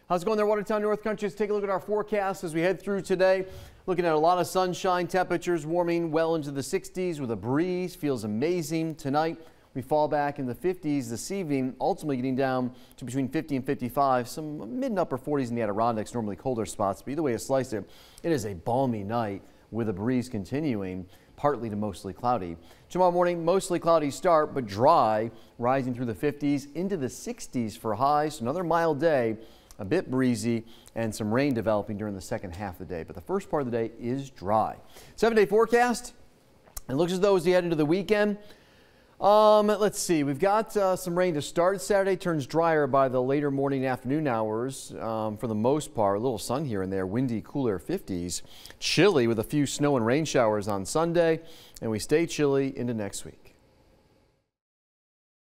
How's it going there, Watertown North Country? Let's take a look at our forecast as we head through today. Looking at a lot of sunshine, temperatures warming well into the 60s with a breeze. Feels amazing. Tonight, we fall back in the 50s this evening, ultimately getting down to between 50 and 55. Some mid and upper 40s in the Adirondacks, normally colder spots. But either way you slice it, it is a balmy night with a breeze continuing, partly to mostly cloudy. Tomorrow morning, mostly cloudy start, but dry, rising through the 50s into the 60s for highs. Another mild day. A bit breezy and some rain developing during the second half of the day. But the first part of the day is dry. 7-day forecast. It looks as though as we head into the weekend, let's see. We've got some rain to start Saturday. Turns drier by the later morning afternoon hours for the most part. A little sun here and there. Windy, cooler 50s. Chilly with a few snow and rain showers on Sunday. And we stay chilly into next week.